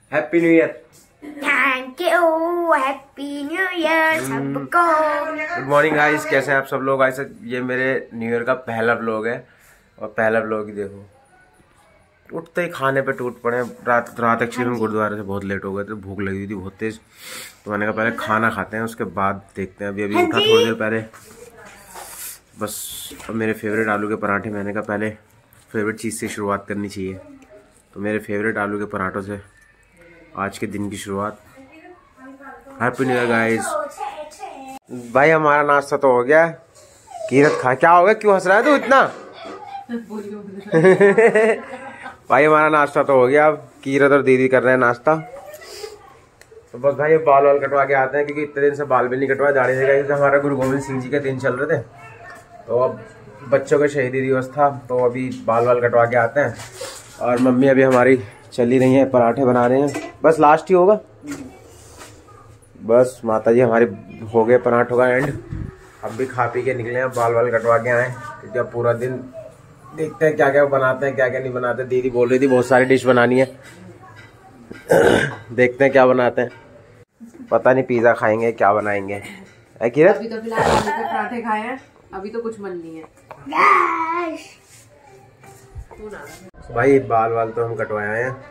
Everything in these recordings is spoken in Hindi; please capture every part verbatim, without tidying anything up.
Happy new year. Thank you, happy new year सबको। गुड मॉर्निंग गाइस, कैसे हैं आप सब लोग। गाइस ये मेरे न्यू ईयर का पहला व्लॉग है और पहला व्लॉग ही देखो, उठते ही खाने पे टूट पड़े। रात रात एक्चुअली हम गुरुद्वारे से बहुत लेट हो गए थे, भूख लगी थी बहुत तेज, तो मैंने कहा पहले खाना खाते हैं उसके बाद देखते हैं। अभी अभी उठा थोड़ी देर पहले बस। अब मेरे फेवरेट आलू के पराठे, मैंने कहा पहले फेवरेट चीज़ से शुरुआत करनी चाहिए, तो मेरे फेवरेट आलू के पराठों से आज के दिन की शुरुआत। Happy new year guys. भाई हमारा नाश्ता तो हो गया। कीरत खा, क्या हो गया, क्यों हंस रहा है तू इतना? भाई हमारा नाश्ता तो हो गया। अब कीरत और दीदी कर रहे हैं नाश्ता। तो बस भाई बाल वाल कटवा के आते हैं, क्योंकि इतने दिन से बाल भी नहीं कटवा दाढ़ी से, क्योंकि हमारा गुरु गोविंद सिंह जी के दिन चल रहे थे, तो अब बच्चों के शहीदी दिवस था, तो अभी बाल वाल कटवा के आते हैं। और मम्मी अभी हमारी चल ही रही है, पराठे बना रहे हैं, बस लास्ट ही होगा। बस माता जी हमारे हो गए पराठों का एंड। अब भी खा पी के निकले हैं, बाल वाल कटवा के आए, क्योंकि अब पूरा दिन देखते हैं क्या क्या बनाते हैं क्या क्या नहीं बनाते। दीदी बोल रही थी बहुत सारी डिश बनानी है, देखते हैं क्या बनाते हैं। पता नहीं पिज्जा खाएंगे क्या बनाएंगे। है किरत? अभी तो फिलहाल आलू के पराठे खाए हैं, अभी तो कुछ मन नहीं है। भाई बाल वाल तो हम कटवाए हैं,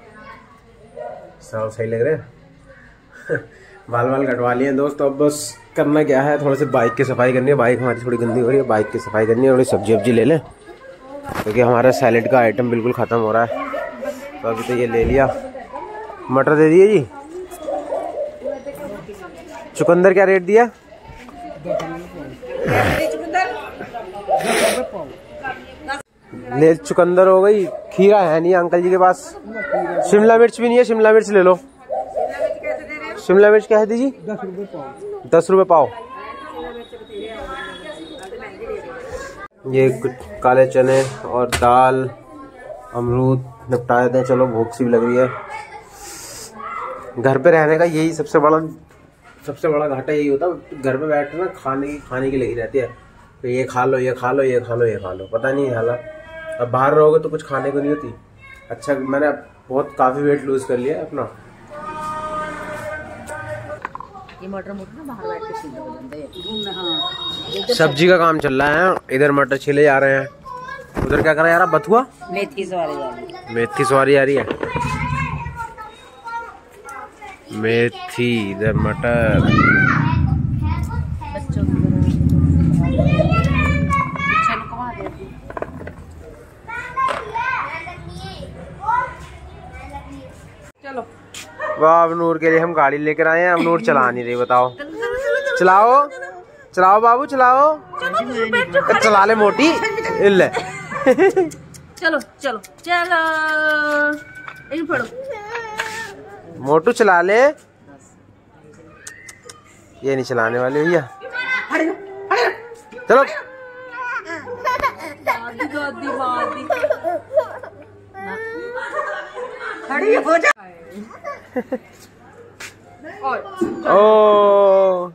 सब सही लग रहे हैं। बाल वाल कटवा लिए दोस्त। अब बस करना क्या है, थोड़ी सी बाइक की सफाई करनी है। बाइक हमारी थोड़ी गंदी हो रही है, बाइक की सफाई करनी है। थोड़ी सब्जी वब्जी ले लें, क्योंकि हमारा सैलेड का आइटम बिल्कुल ख़त्म हो रहा है। तो अभी तो ये ले लिया। मटर दे दिए जी। चुकंदर क्या रेट दिया? ले चुकंदर हो गई। खीरा है नहीं अंकल जी के पास। शिमला मिर्च भी नहीं है, शिमला मिर्च ले लो। शिमला मिर्च क्या है दीजिए? दस रुपए पाव। दस रुपए पाव। ये काले चने और दाल अमरूद निपटाए थे। चलो भूख सी भी लग रही है। घर पे रहने का यही सबसे बड़ा सबसे बड़ा घाटा यही होता है, घर पे बैठे ना खाने की खाने की लगी रहती है। तो ये खा लो ये खा लो ये खा लो ये खा लो, पता नहीं हालात। अब बाहर रहोगे तो कुछ खाने को नहीं होती। अच्छा मैंने बहुत काफ़ी वेट लूज कर लिया अपना। ये मटर मुटर ना बाहर बैठ के छीलने हो जाते हैं। हाँ, सब्जी का काम चल रहा है, इधर मटर छिले जा रहे हैं, उधर क्या कर रहा है यार? बथुआ मेथी सवारी आ रही है। मेथी सवारी आ रही है। मेथी इधर मटर। बच्चों चलो। वाह, अब नूर के लिए हम गाड़ी लेकर आए हैं। अब नूर चला नहीं रही, बताओ। चलाओ चलाओ बाबू चलाओ। चला ले मोटी ले। चलो चलो चलो इन पढ़ो। मोटू चला ले। ये नहीं चलाने वाले भैया। चलो दादी दादी दादी खड़ी हो जा। ओ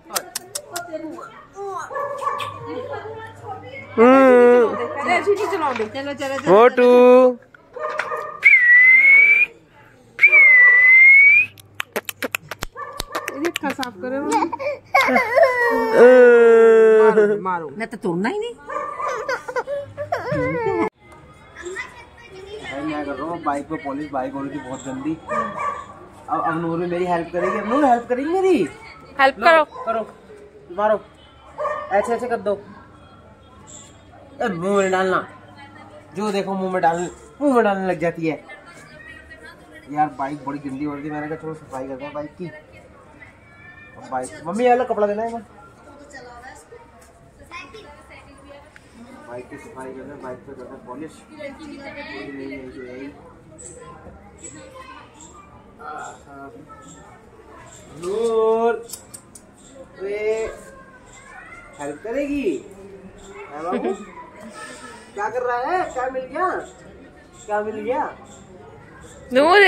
चलो चलो मोटू साफ करो। मारो मैं तो तोड़ना ही नहीं। मैं कर रहा हूँ बाइक पे पॉलिश। बाइक हो रही थी बहुत गंदी। अब अब नूर मेरी हेल्प करेगी। अब नूर हेल्प करेगी मेरी। हेल्प करो करो मारो, ऐसे ऐसे कर दो। ए, मुंह में डालना, जो देखो मुंह में डालने मुंह में डालने लग जाती है यार। बाइक बड़ी गंदी हो रही थी, मैंने कहा चलो सफाई करते हैं बाइक की। बाइक मम्मी ये लो कपड़ा देना है। बाइक की सफाई करते हैं, बाइक पे करते हैं पॉलिश। नूर हेल्प करेगी है बाबू? क्या कर रहा है? क्या मिल गया? क्या मिल गया? नूर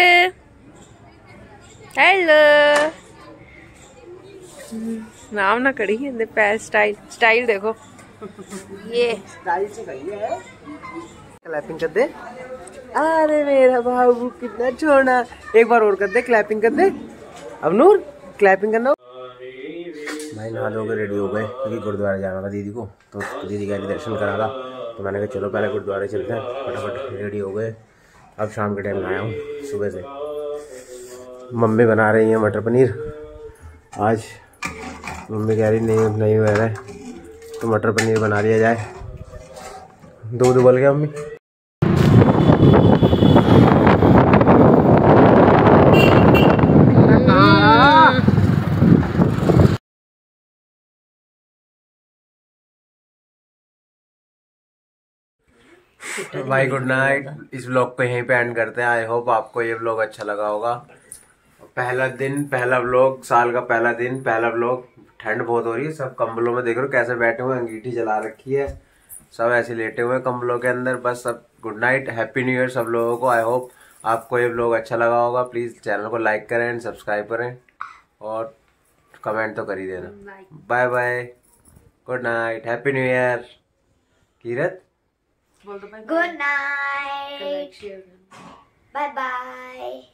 हेलो। नाम ना करी है पैर। स्टाइल स्टाइल देखो। ये स्टाइल से कही है। क्लैपिंग कर दे। अरे मेरा बाबू कितना छोड़ा। एक बार और कर दे, क्लैपिंग कर दे। अब नूर क्लैपिंग करना। भाई नहा धो के रेडी हो गए क्योंकि गुरुद्वारे जाना था दीदी को, तो दीदी का दर्शन करा था, तो मैंने कहा चलो पहले गुरुद्वारे चलते हैं। फटाफट रेडी हो गए। अब शाम के टाइम आया हूँ सुबह से। मम्मी बना रही हैं मटर पनीर। आज मम्मी कह रही नहीं नहीं हुआ है तो मटर पनीर बना लिया जाए। दूध उबल गया मम्मी। भाई गुड नाइट। इस व्लॉग को यहीं पे एंड करते हैं। आई होप आपको ये व्लॉग अच्छा लगा होगा। पहला दिन, पहला व्लॉग, साल का पहला दिन, पहला व्लॉग। ठंड बहुत हो रही है, सब कंबलों में देख रहे हो कैसे बैठे हुए हैं। अंगीठी जला रखी है, सब ऐसे लेटे हुए हैं कंबलों के अंदर। बस सब good night, happy new year सब लोगों को। आई होप आपको ये व्लॉग अच्छा लगा होगा। प्लीज चैनल को लाइक करें एंड सब्सक्राइब करें और कमेंट तो कर ही देना। Bye bye, good night, happy new year. Kirat good night, bye bye.